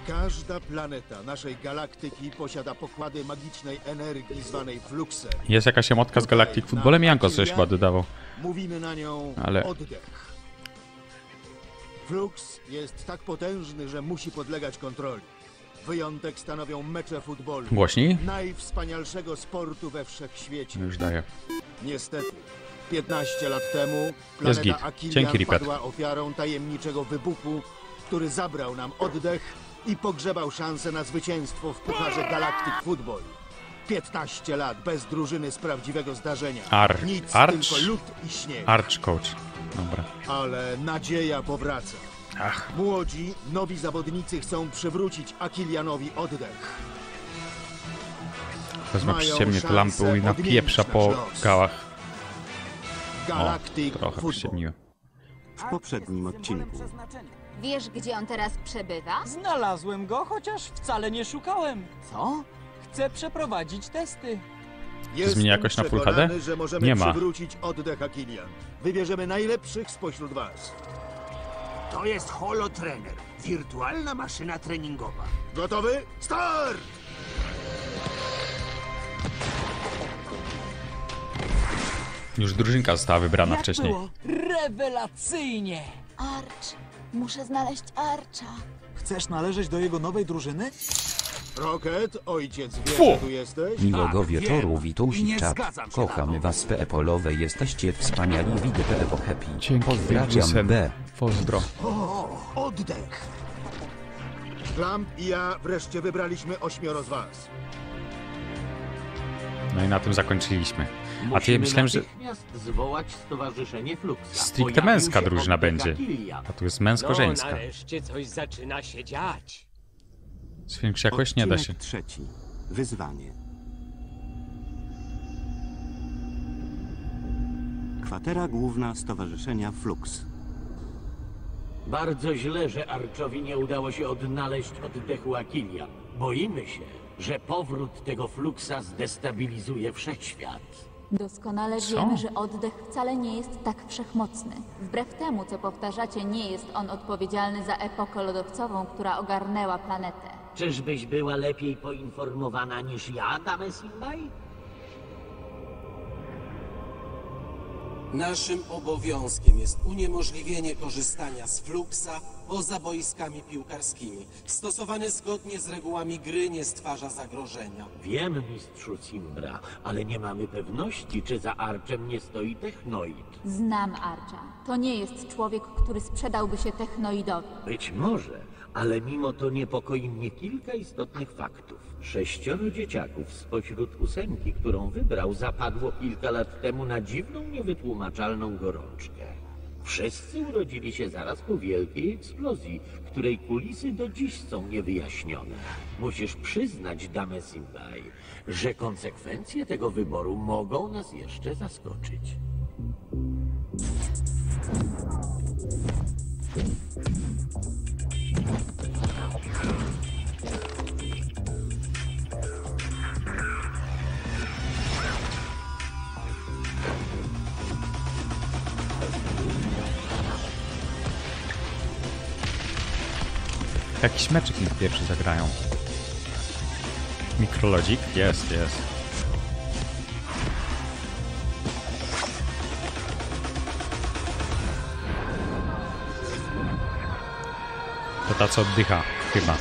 Każda planeta naszej galaktyki posiada pokłady magicznej energii zwanej fluksem. Jest jakaś emotka z Galactic Footballem? Janko coś chyba dodawał. Mówimy na nią Ale... oddech. Fluks jest tak potężny, że musi podlegać kontroli. Wyjątek stanowią mecze futbolu. Głośniej? Najwspanialszego sportu we wszechświecie. Już daję. Niestety, 15 lat temu Jest git. planeta Akilian Dzięki, Ripet. padła ofiarą tajemniczego wybuchu, który zabrał nam oddech i pogrzebał szansę na zwycięstwo w Pucharze Galactic Football. 15 lat bez drużyny z prawdziwego zdarzenia. Nic, tylko lód i śnieg. Arch Coach. Dobra. Ale nadzieja powraca. Ach. Młodzi, nowi zawodnicy chcą przywrócić Akilianowi oddech. Wezmę Mają przyciemnie te lampy szansę i napieprza odmienić po nasz los. gałach. Galactic O, trochę Football. przyciemniłem. W poprzednim odcinku. Wiesz, gdzie on teraz przebywa? Znalazłem go, chociaż wcale nie szukałem. Co? Chcę przeprowadzić testy. Jestem zmieni jakoś na Full HD? przekonany, że możemy Nie ma. przywrócić oddech Akilian. Wybierzemy najlepszych spośród was. To jest Holotrener. Wirtualna maszyna treningowa. Gotowy? Start! Już drużynka została wybrana Jak wcześniej. było? Rewelacyjnie! Arch. Muszę znaleźć Archa. Chcesz należeć do jego nowej drużyny? Rocket, ojciec wie, Fu! że tu jesteś? Miłego wieczoru, wiem. Witusi Nie czat. zgadzam się Kochamy na to. was PE-polowe, jesteście wspaniali, widzę PE happy. Dzięki, Pozdrawiam Sen. B. Pozdro. Oddech! Klamp i ja wreszcie wybraliśmy 8 z was. No i na tym zakończyliśmy. A ty Musimy myślałem, że natychmiast zwołać Stowarzyszenie Fluxa. stricte Pojawił męska się drużyna oddech będzie. Akilian. A tu jest No, męsko-żeńska. nareszcie coś zaczyna się dziać. Zwiększy jakoś nie da się. Odcinek trzeci. Wyzwanie. Kwatera główna Stowarzyszenia Flux. Bardzo źle, że Archowi nie udało się odnaleźć oddechu Akilian. Boimy się, że powrót tego Fluxa zdestabilizuje wszechświat. Doskonale Co? wiemy, że oddech wcale nie jest tak wszechmocny. Wbrew temu, co powtarzacie, nie jest on odpowiedzialny za epokę lodowcową, która ogarnęła planetę. Czyżbyś była lepiej poinformowana niż ja, Dame Simbaj? Naszym obowiązkiem jest uniemożliwienie korzystania z Fluxa poza boiskami piłkarskimi. Stosowany zgodnie z regułami gry nie stwarza zagrożenia. Wiem, mistrzu Simbra, ale nie mamy pewności, czy za Archem nie stoi Technoid. Znam Archa. To nie jest człowiek, który sprzedałby się technoidowi. Być może, ale mimo to niepokoi mnie kilka istotnych faktów. 6 dzieciaków spośród 8, którą wybrał, zapadło kilka lat temu na dziwną, niewytłumaczalną gorączkę. Wszyscy urodzili się zaraz po wielkiej eksplozji, której kulisy do dziś są niewyjaśnione. Musisz przyznać, Dame Simbaj, że konsekwencje tego wyboru mogą nas jeszcze zaskoczyć. Jakiś meczyk niech pierwszy zagrają. Mikrolodzik? Jest, jest. To ta co oddycha, chyba.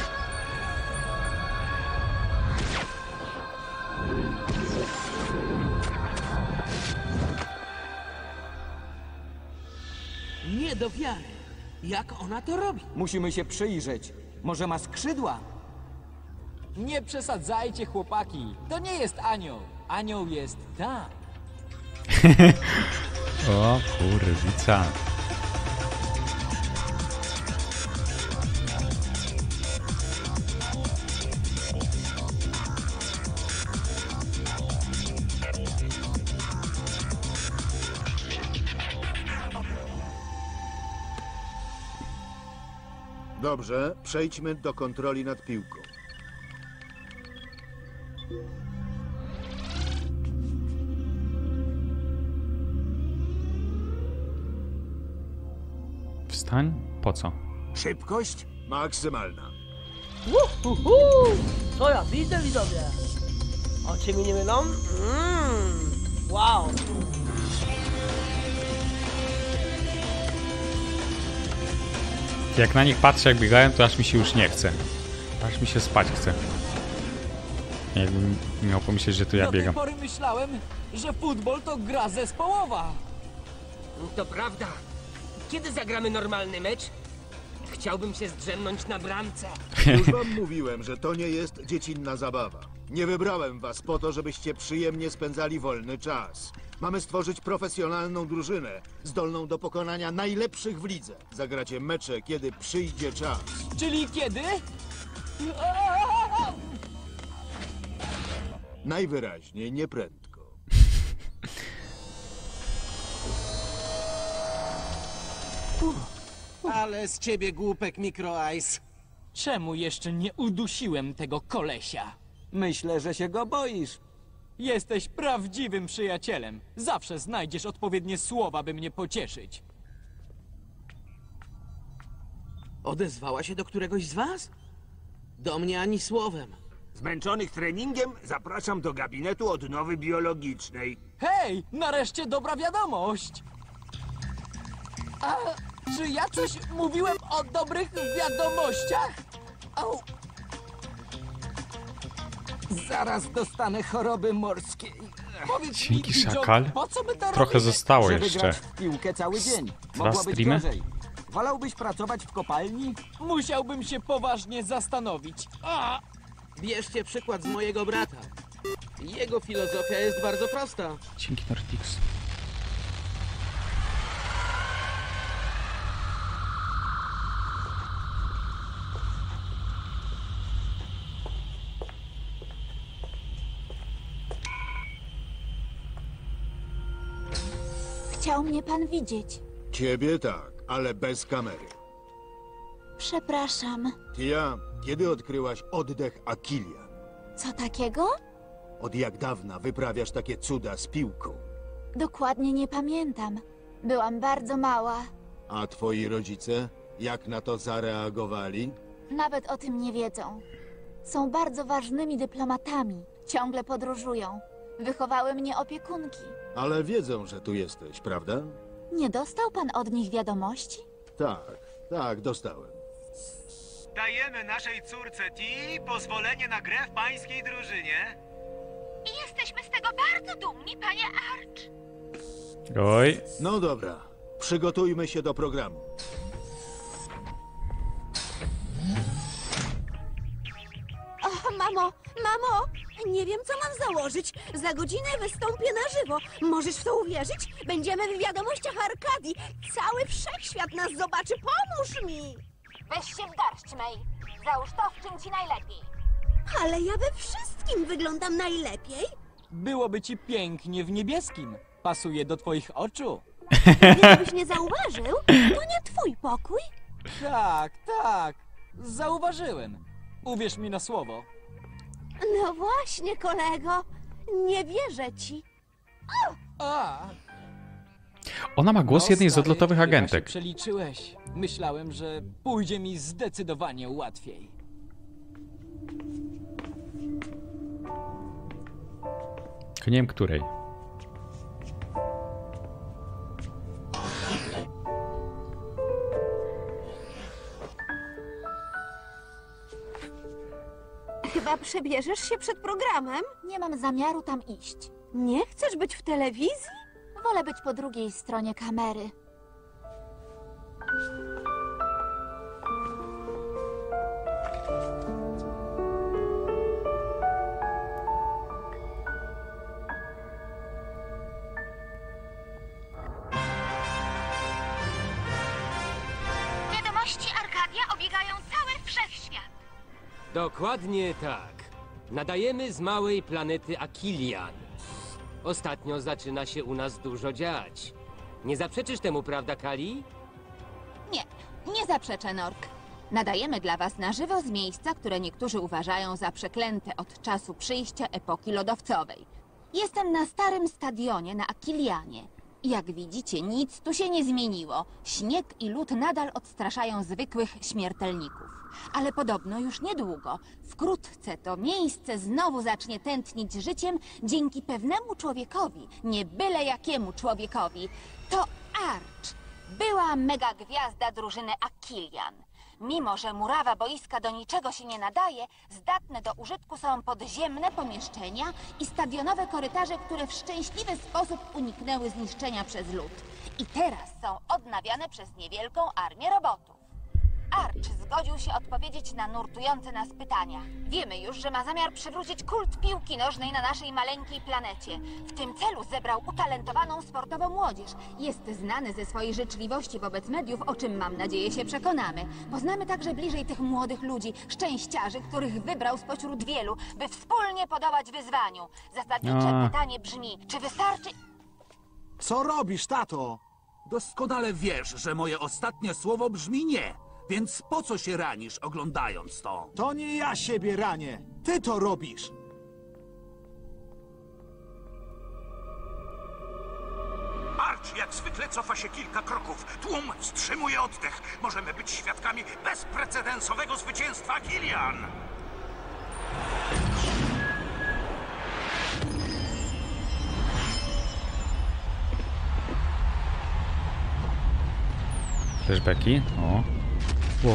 Nie do wiary. Jak ona to robi? Musimy się przyjrzeć. Może ma skrzydła? Nie przesadzajcie, chłopaki. To nie jest anioł. Anioł jest tam. O kurwica. Dobrze, przejdźmy do kontroli nad piłką. Wstań? Po co? Szybkość? Maksymalna. Co ja widzę, widzowie? Oczy mi nie mylą? Wow! Jak na nich patrzę, jak biegają, to aż mi się już nie chce. Aż mi się spać chce. Jakbym miał pomyśleć, że tu ja Do tej biegam. pory myślałem, że futbol to gra zespołowa. To prawda. Kiedy zagramy normalny mecz? Chciałbym się zdrzemnąć na bramce. Już wam mówiłem, że to nie jest dziecinna zabawa. Nie wybrałem was po to, żebyście przyjemnie spędzali wolny czas. Mamy stworzyć profesjonalną drużynę, zdolną do pokonania najlepszych w lidze. Zagracie mecze, kiedy przyjdzie czas. Czyli kiedy? Najwyraźniej nie prędko. Ale z ciebie głupek Micro Ice. Czemu jeszcze nie udusiłem tego kolesia? Myślę, że się go boisz. Jesteś prawdziwym przyjacielem. Zawsze znajdziesz odpowiednie słowa, by mnie pocieszyć. Odezwała się do któregoś z was? Do mnie ani słowem. Zmęczonych treningiem zapraszam do gabinetu odnowy biologicznej. Hej, nareszcie dobra wiadomość! A czy ja coś mówiłem o dobrych wiadomościach? Au. Zaraz dostanę choroby morskiej. Powiedz Dzięki, mi, John, Szakal. po co my to Trochę robimy? zostało Żeby jeszcze. grać w piłkę cały dzień. Mogło być streamy? gorzej. Wolałbyś pracować w kopalni? Musiałbym się poważnie zastanowić. A! Bierzcie przykład z mojego brata. Jego filozofia jest bardzo prosta. Dzięki, Nordix. Chciał mnie pan widzieć. Ciebie tak, ale bez kamery. Przepraszam. Tia, kiedy odkryłaś oddech Akilian? Co takiego? Od jak dawna wyprawiasz takie cuda z piłką? Dokładnie nie pamiętam. Byłam bardzo mała. A twoi rodzice? Jak na to zareagowali? Nawet o tym nie wiedzą. Są bardzo ważnymi dyplomatami. Ciągle podróżują. Wychowały mnie opiekunki. Ale wiedzą, że tu jesteś, prawda? Nie dostał pan od nich wiadomości? Tak, dostałem. Dajemy naszej córce Ti pozwolenie na grę w pańskiej drużynie. I jesteśmy z tego bardzo dumni, panie Arch. Oj. No dobra, przygotujmy się do programu. O, mamo! Nie wiem, co mam założyć. Za godzinę wystąpię na żywo. Możesz w to uwierzyć? Będziemy w wiadomościach Arkadii. Cały wszechświat nas zobaczy. Pomóż mi! Weź się w garść, May. Załóż to, w czym ci najlepiej. Ale ja we wszystkim wyglądam najlepiej. Byłoby ci pięknie w niebieskim. Pasuje do twoich oczu. Gdybyś nie zauważył, to nie twój pokój. Tak. Zauważyłem. Uwierz mi na słowo. No właśnie, kolego. Nie wierzę ci. Ona ma głos jednej z stary, odlotowych chyba się agentek. przeliczyłeś. Myślałem, że pójdzie mi zdecydowanie łatwiej. Tylko nie wiem, której. Chyba przebierzesz się przed programem? Nie mam zamiaru tam iść. Nie chcesz być w telewizji? Wolę być po drugiej stronie kamery. Wiadomości Arkadia obiegają cały wszechświat. Dokładnie tak. Nadajemy z małej planety Akilian. Ostatnio zaczyna się u nas dużo dziać. Nie zaprzeczysz temu, prawda, Kali? Nie zaprzeczę, Nork. Nadajemy dla was na żywo z miejsca, które niektórzy uważają za przeklęte od czasu przyjścia epoki lodowcowej. Jestem na starym stadionie na Akilianie. I jak widzicie, nic tu się nie zmieniło. Śnieg i lód nadal odstraszają zwykłych śmiertelników. Ale podobno już niedługo, wkrótce to miejsce znowu zacznie tętnić życiem dzięki pewnemu człowiekowi, nie byle jakiemu człowiekowi. To Arch, była mega gwiazda drużyny Aquilian. Mimo że murawa boiska do niczego się nie nadaje, zdatne do użytku są podziemne pomieszczenia i stadionowe korytarze, które w szczęśliwy sposób uniknęły zniszczenia przez lud. I teraz są odnawiane przez niewielką armię robotów. Arch zgodził się odpowiedzieć na nurtujące nas pytania. Wiemy już, że ma zamiar przywrócić kult piłki nożnej na naszej maleńkiej planecie. W tym celu zebrał utalentowaną sportową młodzież. Jest znany ze swojej życzliwości wobec mediów, o czym mam nadzieję się przekonamy. Poznamy także bliżej tych młodych ludzi, szczęściarzy, których wybrał spośród wielu, by wspólnie podołać wyzwaniu. Zasadnicze pytanie brzmi, czy wystarczy... Co robisz, tato? Doskonale wiesz, że moje ostatnie słowo brzmi nie. Więc po co się ranisz, oglądając to? To nie ja siebie ranię. Ty to robisz. Arch jak zwykle cofa się kilka kroków. Tłum wstrzymuje oddech. Możemy być świadkami bezprecedensowego zwycięstwa Kilian. Flashbacki? O. Wow,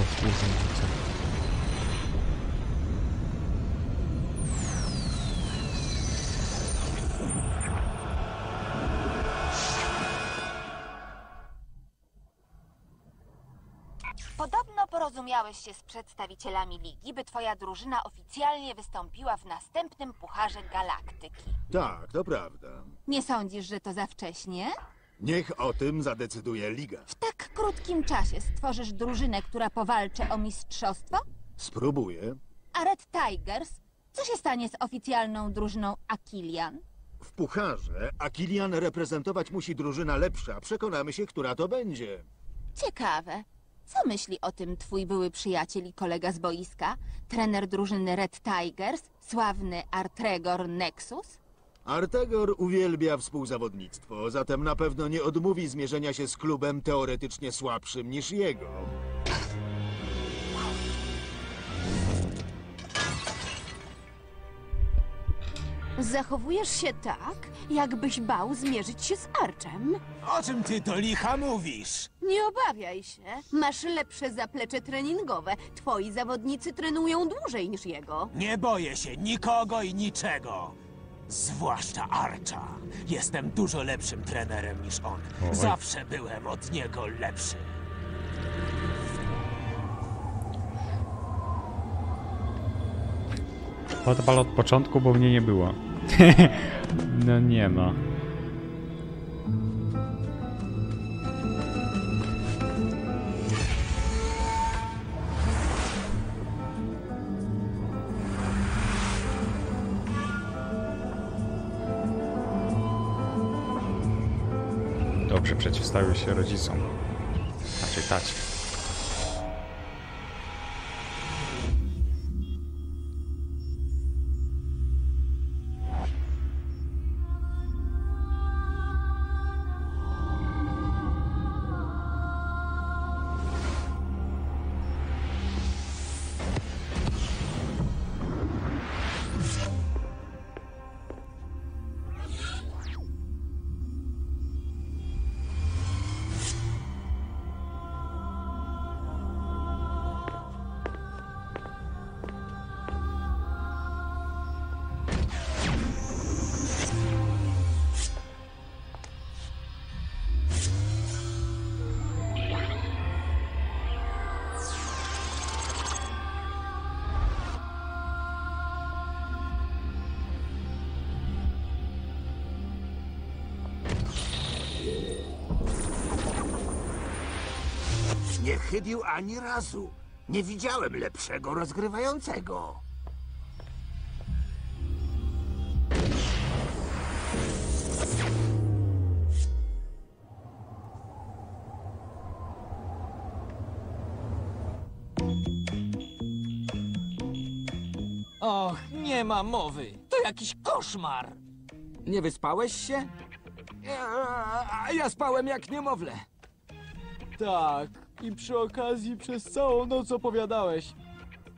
Podobno porozumiałeś się z przedstawicielami Ligi, by twoja drużyna oficjalnie wystąpiła w następnym Pucharze Galaktyki. Tak, to prawda. Nie sądzisz, że to za wcześnie? Niech o tym zadecyduje Liga. W tak krótkim czasie stworzysz drużynę, która powalczy o mistrzostwo? Spróbuję. A Red Tigers? Co się stanie z oficjalną drużyną Aquilian? W Pucharze Aquilian reprezentować musi drużyna lepsza. Przekonamy się, która to będzie. Ciekawe. Co myśli o tym twój były przyjaciel i kolega z boiska? Trener drużyny Red Tigers, sławny Artregor Nexus? Artegor uwielbia współzawodnictwo, zatem na pewno nie odmówi zmierzenia się z klubem teoretycznie słabszym niż jego. Zachowujesz się tak, jakbyś bał zmierzyć się z Archem. O czym ty to licha mówisz? Nie obawiaj się. Masz lepsze zaplecze treningowe. Twoi zawodnicy trenują dłużej niż jego. Nie boję się nikogo i niczego. Zwłaszcza Archa. Jestem dużo lepszym trenerem niż on. Oj. Zawsze byłem od niego lepszy. Odpal od początku, bo mnie nie było. No nie no. Dobrze przeciwstawił się rodzicom. Raczej tacie. Nie chybił ani razu. Nie widziałem lepszego rozgrywającego. Och, nie ma mowy. To jakiś koszmar. Nie wyspałeś się? Ja spałem jak niemowlę. Tak. I przy okazji przez całą noc opowiadałeś.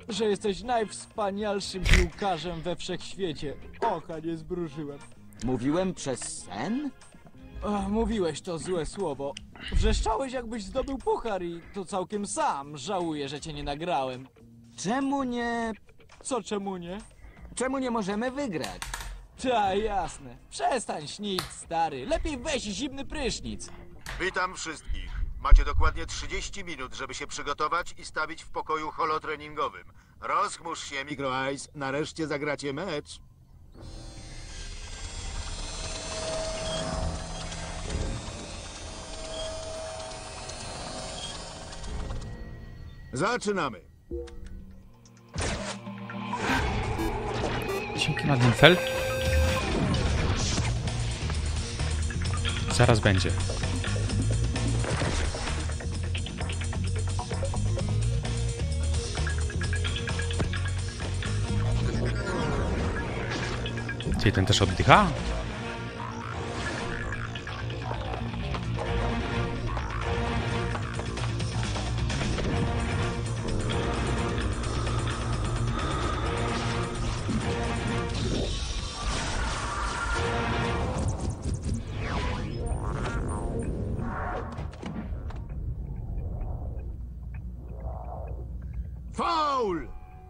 że jesteś najwspanialszym piłkarzem we wszechświecie. Oka nie zbrużyłem. Mówiłem przez sen? Mówiłeś to złe słowo. Wrzeszczałeś, jakbyś zdobył puchar i to całkiem sam. Żałuję, że cię nie nagrałem. Czemu nie... Co czemu nie? Czemu nie możemy wygrać? Ta, jasne. Przestań śnić, stary. Lepiej weź zimny prysznic. Witam wszystkich. Macie dokładnie 30 minut, żeby się przygotować i stawić w pokoju holotreningowym. Rozchmurz się, Micro Ice. Nareszcie zagracie mecz. Zaczynamy. Dzięki, Madenfeld. Zaraz będzie. Czyli ten też oddycha? Faul!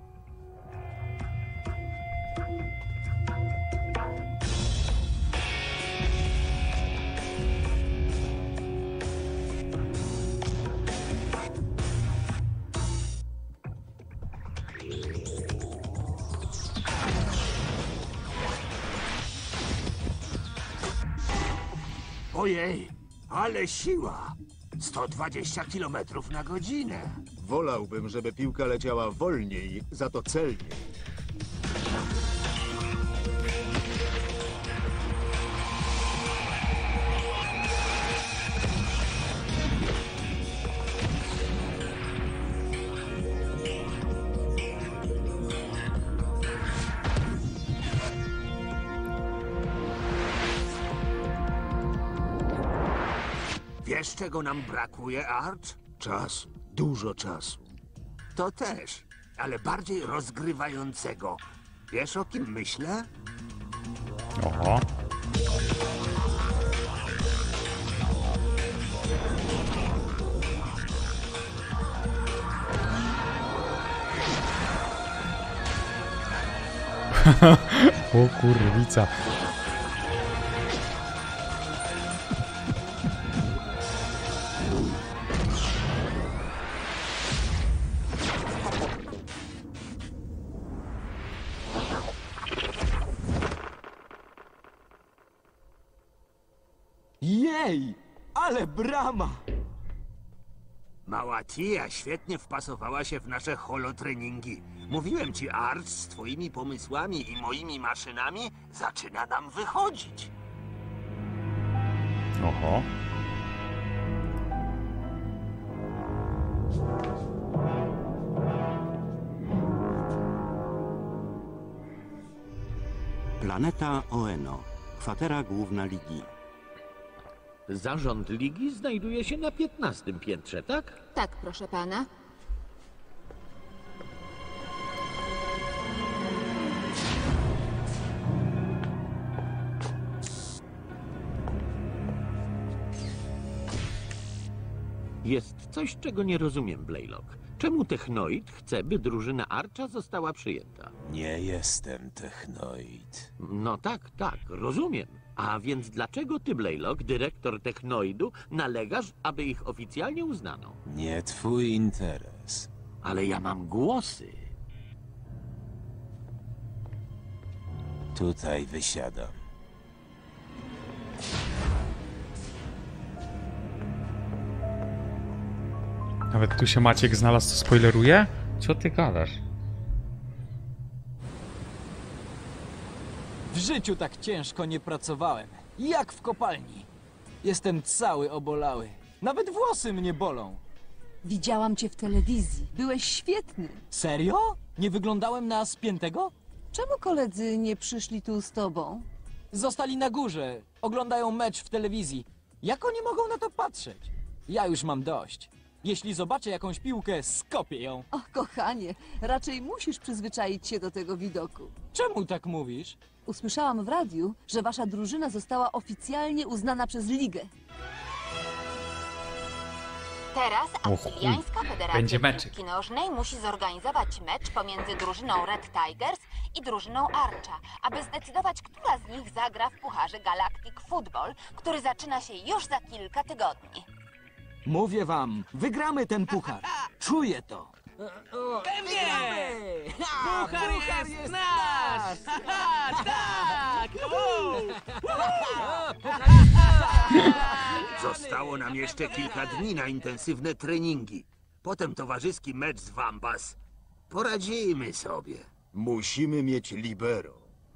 Ojej, ale siła! 120 km na godzinę. Wolałbym, żeby piłka leciała wolniej, za to celniej. Wiesz, czego nam brakuje, Arch? Czasu. Dużo czasu. To też, ale bardziej rozgrywającego. Wiesz, o kim myślę? Oho. O kurwica. Jej! Ale brama! Mała Tia świetnie wpasowała się w nasze holotreningi. Mówiłem ci, Arch, z twoimi pomysłami i moimi maszynami zaczyna nam wychodzić. Oho. Planeta Oeno. Kwatera główna Ligi. Zarząd Ligi znajduje się na 15. piętrze, tak? Tak, proszę pana. Jest coś, czego nie rozumiem, Blaylock. Czemu Technoid chce, by drużyna Archa została przyjęta? Nie jestem Technoid. No tak, rozumiem. A więc dlaczego ty, Blaylock, dyrektor Technoidu, nalegasz, aby ich oficjalnie uznano? Nie twój interes. Ale ja mam głosy. Tutaj wysiadam. Nawet tu się Maciek znalazł, co spoileruje? Co ty gadasz? W życiu tak ciężko nie pracowałem. Jak w kopalni. Jestem cały obolały. Nawet włosy mnie bolą. Widziałam cię w telewizji. Byłeś świetny. Serio? Nie wyglądałem na spiętego? Czemu koledzy nie przyszli tu z tobą? Zostali na górze. Oglądają mecz w telewizji. Jak oni mogą na to patrzeć? Ja już mam dość. Jeśli zobaczę jakąś piłkę, skopię ją. O, kochanie, raczej musisz przyzwyczaić się do tego widoku. Czemu tak mówisz? Usłyszałam w radiu, że wasza drużyna została oficjalnie uznana przez ligę. Teraz chuj. Asyliańska Federacja Będzie meczyk. Piłki Nożnej musi zorganizować mecz pomiędzy drużyną Red Tigers i drużyną Archa, aby zdecydować, która z nich zagra w Pucharze Galactic Football, który zaczyna się już za kilka tygodni. Mówię wam, wygramy ten puchar. Czuję to. Pewnie! Puchar jest nasz! Tak! Zostało nam jeszcze kilka dni na intensywne treningi. Potem towarzyski mecz z Wambas. Poradzimy sobie. Musimy mieć libero.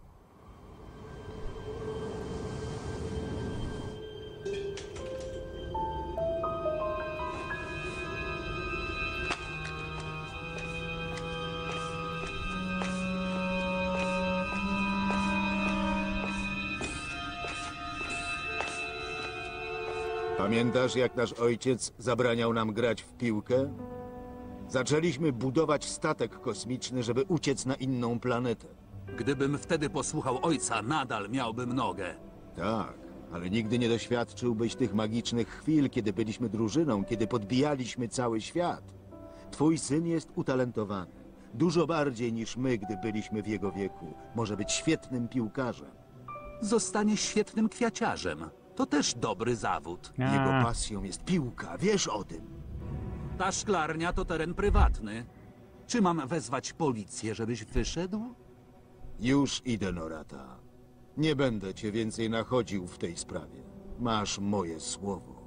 Pamiętasz, jak nasz ojciec zabraniał nam grać w piłkę? Zaczęliśmy budować statek kosmiczny, żeby uciec na inną planetę. Gdybym wtedy posłuchał ojca, nadal miałbym nogę. Tak, ale nigdy nie doświadczyłbyś tych magicznych chwil, kiedy byliśmy drużyną, kiedy podbijaliśmy cały świat. Twój syn jest utalentowany. Dużo bardziej niż my, gdy byliśmy w jego wieku. Może być świetnym piłkarzem. Zostanie świetnym kwiaciarzem. To też dobry zawód. Jego pasją jest piłka, wiesz o tym. Ta szklarnia to teren prywatny. Czy mam wezwać policję, żebyś wyszedł? Już idę, Norata. Nie będę cię więcej nachodził w tej sprawie. Masz moje słowo.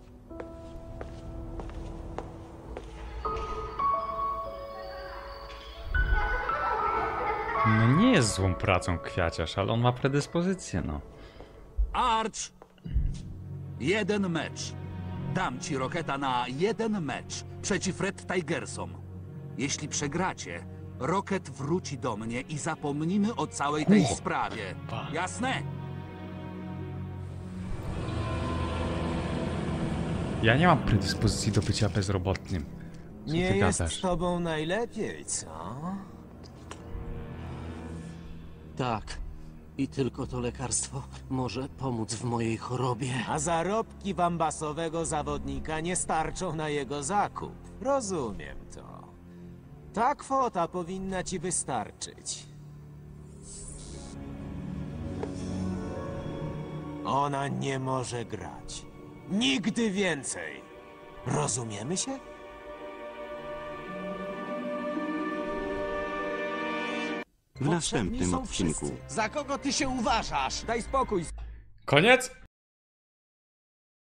No nie jest złą pracą kwiaciarz, ale on ma predyspozycję, no. Arch! 1 mecz. Dam ci Roketa na 1 mecz przeciw Red Tigersom. Jeśli przegracie, Rocket wróci do mnie i zapomnimy o całej tej sprawie. Jasne? Ja nie mam predyspozycji do bycia bezrobotnym. Co Nie ty jest gadasz? z tobą najlepiej, co? Tak. I tylko to lekarstwo może pomóc w mojej chorobie. A zarobki wambasowego zawodnika nie starczą na jego zakup. Rozumiem to. Ta kwota powinna ci wystarczyć. Ona nie może grać. Nigdy więcej. Rozumiemy się? W następnym odcinku. Za kogo ty się uważasz? Daj spokój. Koniec?